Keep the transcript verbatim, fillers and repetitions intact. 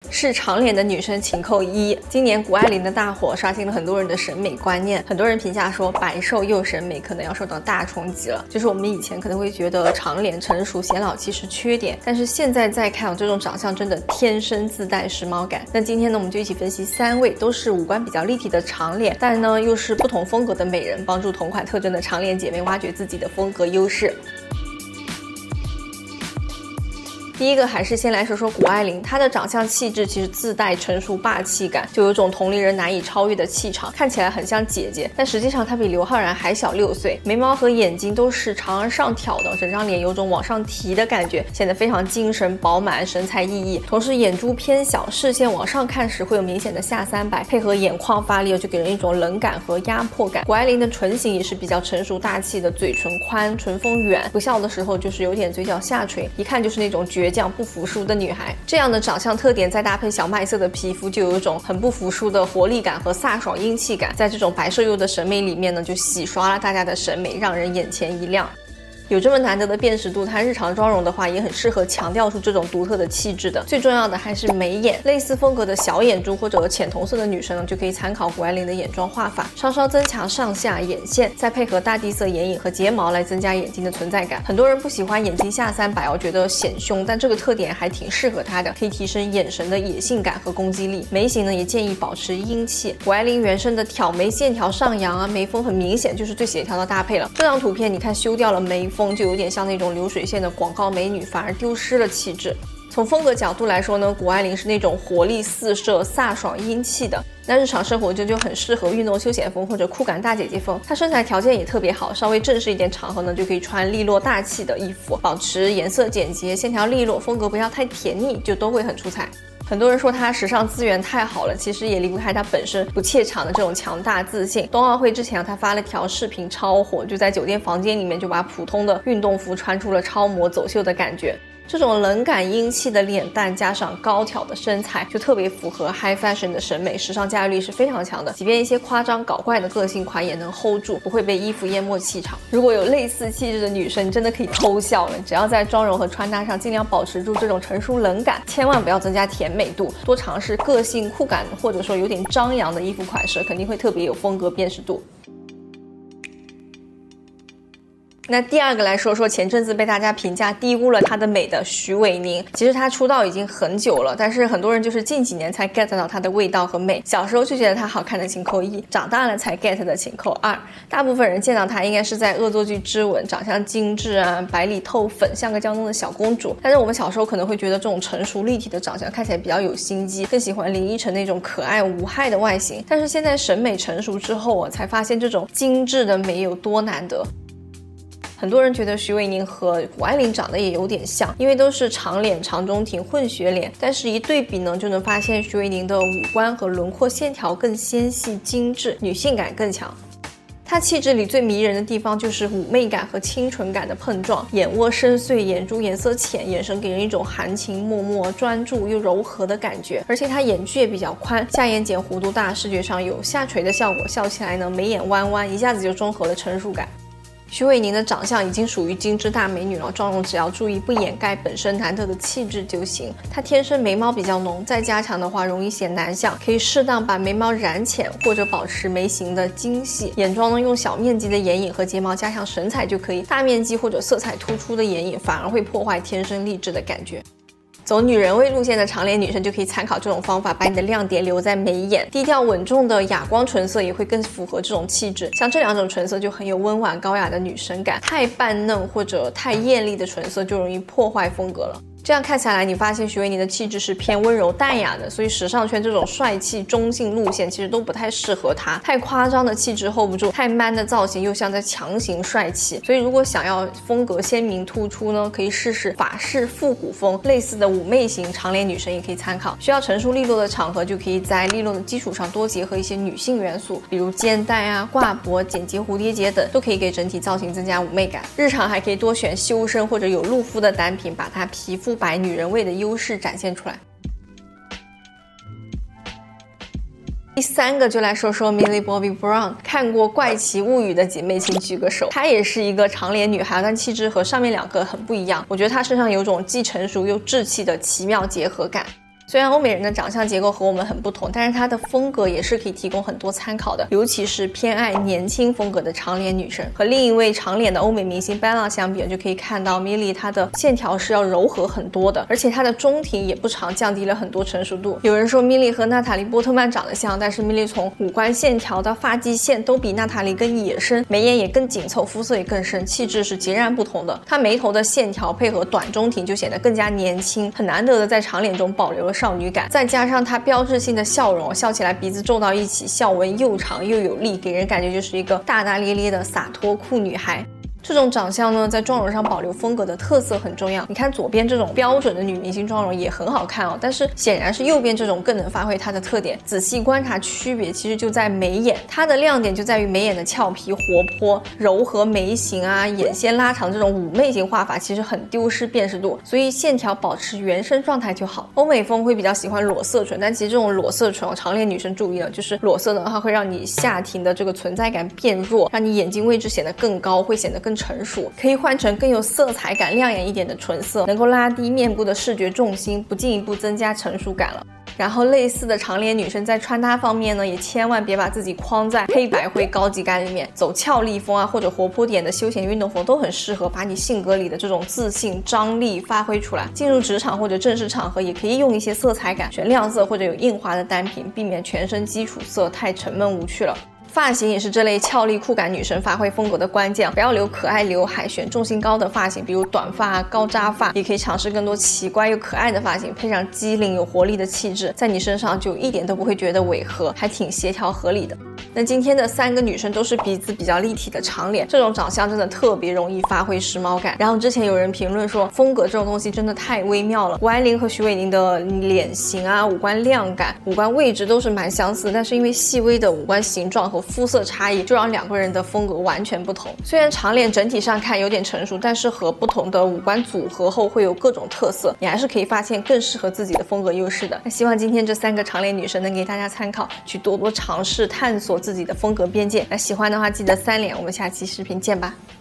是长脸的女生请扣一。今年谷爱凌的大火刷新了很多人的审美观念，很多人评价说白瘦幼审美可能要受到大冲击了。就是我们以前可能会觉得长脸成熟显老气是缺点，但是现在再看，这种长相真的天生自带时髦感。那今天呢，我们就一起分析三位都是五官比较立体的长脸，但呢又是不同风格的美人，帮助同款特征的长脸姐妹挖掘自己的风格优势。第一个还是先来说说谷爱凌，她的长相气质其实自带成熟霸气感，就有种同龄人难以超越的气场，看起来很像姐姐，但实际上她比刘昊然还小六岁，眉毛和眼睛都是常而上挑的，整张脸有种往上提的感觉，显得非常精神饱满，神采奕奕。同时眼珠偏小，视线往上看时会有明显的下三白，配合眼眶发力，就给人一种冷感和压迫感。谷爱凌的唇形也是比较成熟大气的，嘴唇宽，唇峰远，不笑的时候就是有点嘴角下垂，一看就是那种绝倔不服输的女孩。这样的长相特点再搭配小麦色的皮肤，就有一种很不服输的活力感和飒爽英气感，在这种白瘦幼的审美里面呢，就洗刷了大家的审美，让人眼前一亮。有这么难得的辨识度，她日常妆容的话也很适合强调出这种独特的气质的。最重要的还是眉眼，类似风格的小眼珠或者浅瞳色的女生呢，就可以参考谷爱凌的眼妆画法，稍稍增强上下眼线，再配合大地色眼影和睫毛来增加眼睛的存在感。很多人不喜欢眼睛下三白，我觉得显凶，但这个特点还挺适合她的，可以提升眼神的野性感和攻击力。眉形呢也建议保持英气，谷爱凌原生的挑眉线条上扬啊，眉峰很明显，就是最协调的搭配了。这张图片你看修掉了眉峰，就有点像那种流水线的广告美女，反而丢失了气质。从风格角度来说呢，谷爱凌是那种活力四射、飒爽英气的。那日常生活中就很适合运动休闲风或者酷感大姐姐风。她身材条件也特别好，稍微正式一点场合呢，就可以穿利落大气的衣服，保持颜色简洁、线条利落，风格不要太甜腻，就都会很出彩。很多人说她时尚资源太好了，其实也离不开她本身不怯场的这种强大自信。冬奥会之前，她发了条视频超火，就在酒店房间里面就把普通的运动服穿出了超模走秀的感觉。这种冷感英气的脸蛋加上高挑的身材，就特别符合 high fashion 的审美，时尚驾驭力是非常强的。即便一些夸张搞怪的个性款也能 hold 住，不会被衣服淹没气场。如果有类似气质的女生，你真的可以偷笑了。只要在妆容和穿搭上尽量保持住这种成熟冷感，千万不要增加甜美度，多尝试个性酷感或者说有点张扬的衣服款式，肯定会特别有风格辨识度。那第二个来说说前阵子被大家评价低估了她的美的徐伟宁。其实她出道已经很久了，但是很多人就是近几年才 get 到她的味道和美。小时候就觉得她好看的请扣一，长大了才 get 的请扣二。大部分人见到她应该是在恶作剧之吻，长相精致啊，白里透粉，像个江东的小公主。但是我们小时候可能会觉得这种成熟立体的长相看起来比较有心机，更喜欢林依晨那种可爱无害的外形。但是现在审美成熟之后，我才发现这种精致的美有多难得。很多人觉得徐伟宁和谷爱凌长得也有点像，因为都是长脸、长中庭、混血脸，但是一对比呢，就能发现徐伟宁的五官和轮廓线条更纤细精致，女性感更强。她气质里最迷人的地方就是妩媚感和清纯感的碰撞，眼窝深邃，眼珠颜色浅，眼神给人一种含情脉脉、专注又柔和的感觉。而且她眼距也比较宽，下眼睑弧度大，视觉上有下垂的效果，笑起来呢眉眼弯弯，一下子就中和了成熟感。徐伟宁的长相已经属于精致大美女了，妆容只要注意不掩盖本身难得的气质就行。她天生眉毛比较浓，再加强的话容易显男相，可以适当把眉毛染浅或者保持眉形的精细。眼妆呢用小面积的眼影和睫毛加强神采就可以，大面积或者色彩突出的眼影反而会破坏天生丽质的感觉。走女人味路线的长脸女生就可以参考这种方法，把你的亮点留在眉眼。低调稳重的哑光唇色也会更符合这种气质，像这两种唇色就很有温婉高雅的女生感，太淡嫩或者太艳丽的唇色就容易破坏风格了。这样看下来，你发现徐伟宁的气质是偏温柔淡雅的，所以时尚圈这种帅气中性路线其实都不太适合她。太夸张的气质 hold 不住，太 man 的造型又像在强行帅气。所以如果想要风格鲜明突出呢，可以试试法式复古风，类似的妩媚型长脸女生也可以参考。需要成熟利落的场合，就可以在利落的基础上多结合一些女性元素，比如肩带啊、挂脖、简洁蝴蝶结等，都可以给整体造型增加妩媚感。日常还可以多选修身或者有露肤的单品，把它皮肤白女人味的优势展现出来。第三个就来说说 Millie Bobby Brown， 看过《怪奇物语》的姐妹请举个手。她也是一个长脸女孩，但气质和上面两个很不一样。我觉得她身上有种既成熟又稚气的奇妙结合感。 虽然欧美人的长相结构和我们很不同，但是她的风格也是可以提供很多参考的，尤其是偏爱年轻风格的长脸女生。和另一位长脸的欧美明星 Bella 相比，就可以看到 Millie 她的线条是要柔和很多的，而且她的中庭也不长，降低了很多成熟度。有人说 Millie 和娜塔莉波特曼长得像，但是 Millie 从五官线条到发际线都比娜塔莉更野生，眉眼也更紧凑，肤色也更深，气质是截然不同的。她眉头的线条配合短中庭就显得更加年轻，很难得的在长脸中保留了少女感。再加上她标志性的笑容，笑起来鼻子皱到一起，笑纹又长又有力，给人感觉就是一个大大咧咧的洒脱酷女孩。这种长相呢，在妆容上保留风格的特色很重要。你看左边这种标准的女明星妆容也很好看哦，但是显然是右边这种更能发挥它的特点。仔细观察区别，其实就在眉眼，它的亮点就在于眉眼的俏皮活泼、柔和眉形啊，眼线拉长这种妩媚型画法，其实很丢失辨识度，所以线条保持原生状态就好。欧美风会比较喜欢裸色唇，但其实这种裸色唇，长脸女生注意了，就是裸色的话会让你下庭的这个存在感变弱，让你眼睛位置显得更高，会显得更成熟，可以换成更有色彩感、亮眼一点的唇色，能够拉低面部的视觉重心，不进一步增加成熟感了。然后类似的长脸女生在穿搭方面呢，也千万别把自己框在黑白灰高级感里面，走俏丽风啊或者活泼点的休闲运动风都很适合把你性格里的这种自信张力发挥出来。进入职场或者正式场合也可以用一些色彩感，选亮色或者有印花的单品，避免全身基础色太沉闷无趣了。发型也是这类俏丽酷感女生发挥风格的关键，不要留可爱刘海，选重心高的发型，比如短发、高扎发，也可以尝试更多奇怪又可爱的发型，配上机灵有活力的气质，在你身上就一点都不会觉得违和，还挺协调合理的。那今天的三个女生都是鼻子比较立体的长脸，这种长相真的特别容易发挥时髦感。然后之前有人评论说，风格这种东西真的太微妙了，谷爱凌和徐伟宁的脸型啊、五官亮感、五官位置都是蛮相似，但是因为细微的五官形状和肤色差异，就让两个人的风格完全不同。虽然长脸整体上看有点成熟，但是和不同的五官组合后会有各种特色，你还是可以发现更适合自己的风格优势的。那希望今天这三个长脸女生能给大家参考，去多多尝试探索自己的风格边界。那喜欢的话记得三连，我们下期视频见吧。